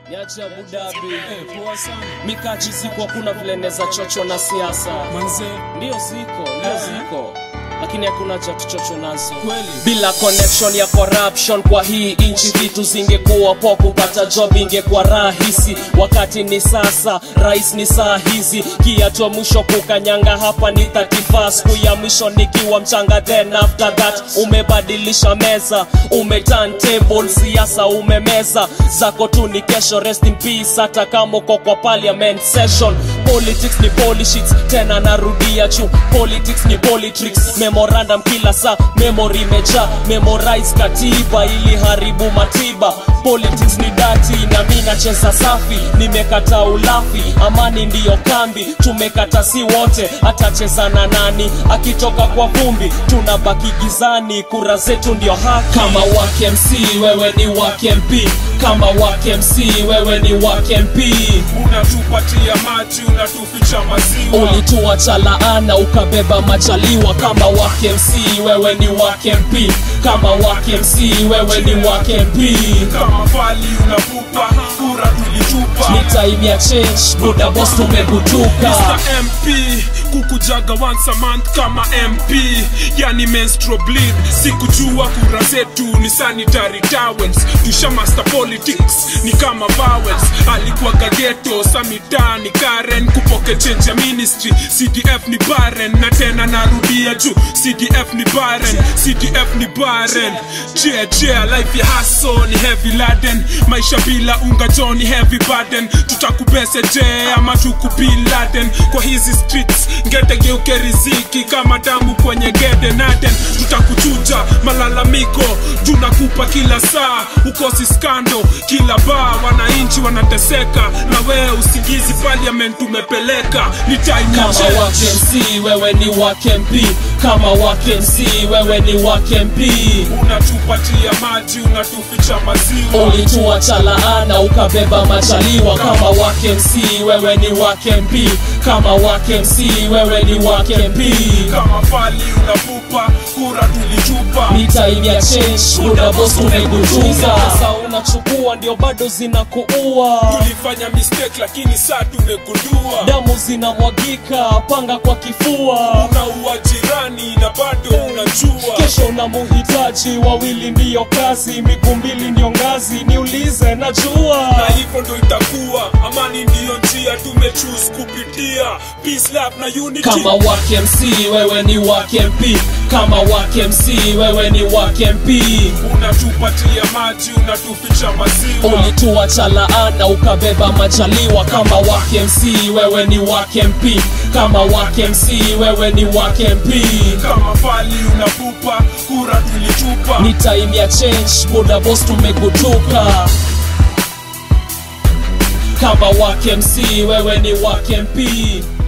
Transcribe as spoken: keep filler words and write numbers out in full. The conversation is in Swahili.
Niache Abu Dhabi. Eh, poa sana. Mikaji ziko kuna vile neza chocho na siasa. Manze, ndio ziko, ndio eh. ziko. Lakini hakuna cha chocho nazo. Kweli. Bila connection ya corruption kwa hii inchi vitu zingekuwa poa, kupata job ingekuwa rahisi. Wakati ni sasa, rais ni saa hizi. Kiatu mwisho kukanyanga hapa ni thirty-first. Siku ya mwisho nikiwa mchanga, then after that umebadilisha meza, ume turn table, siasa umemeza. Zako tu ni kesho, rest in peace hata kama uko kwa parliament session. Politics ni politics, tena narudia chu. Politics ni politics, memorandum kila saa, memory meja, memorize katiba ili haribu matiba. Politics ni dati na mimi nacheza safi, nimekata ulafi, amani ndiyo kambi. Tumekata si wote, atacheza na nani? Akitoka kwa vumbi, tunabaki gizani, kura zetu ndio haki. Kama wake M C, wewe ni wake M P. Kama wake M C, wewe ni wake M P. Unatupatia maji, unatuficha maziwa. Ulituacha laana, ukabeba majaliwa. Kama wake M C, wewe ni wake M P. Kama wake M C, wewe ni wake M P. Kama fali unapupa, kura tulitupa. Ni time ya change, buda boss tumegutuka. Mister M P, kukujaga once a month kama M P. Yani menstrual bleed, sikujua kura zetu ni sanitary towels. Tusha master politics, ni kama vowels. Alikuwa ghetto, samitani Karen. Kupoke change ya ministry, C D F ni barren. Na tena narudia juu, C D F ni barren, C D F ni barren. Chia chia, life ya hustle ni heavy laden. Maisha bila unga Johnny heavy burden. Tutakubese je ama tukubin laden. Kwa hizi streets, ngete geuke riziki kama damu kwenye gede naden. Tutakuchuja malalamiko, tunakupa kila saa. Ukosi skando, kila bar, wananchi wanateseka. Na wewe usigizi parliament umepeleka. Ni time ya change. Kama wake M C, wewe ni wake M P. Kama wake M C, wewe ni wake M P. Unatupatia maji, unatuficha maziwa. Ulituacha laana, ukabeba majaliwa. Kama wake M C, wewe ni wake M P. Kama wake M C, wewe ni wake M P. Kama fali unapupa, kura tulitupa. Ni time ya change, buda boss tumegutuka. Sasa unachukua ndio bado zinakuua. Tulifanya mistake lakini saa tumegundua. Damu zinamwagika, panga kwa kifua. Unaua jirani na bado unajua. Kesho unamuhitaji, wawili ndiyo kazi, miguu mbili ndio ngazi. Niulize najua, na hivyo ndo itakuwa. Amani ndiyo njia tumechoose kupitia. Peace, love na unity. Kama wake M C, wewe ni wake M P. Kama wake M C, wewe ni wake M P. Unatupatia maji, unatuficha maziwa. Ulituacha laana, ukabeba majaliwa. Kama wake M C, wewe ni wake M P. Kama wake M C, wewe ni wake M P. Kama fali unapupa, kura tulitupa. Ni time ya change, buda boss tumegutuka. Kama wake M C, wewe ni wake M P.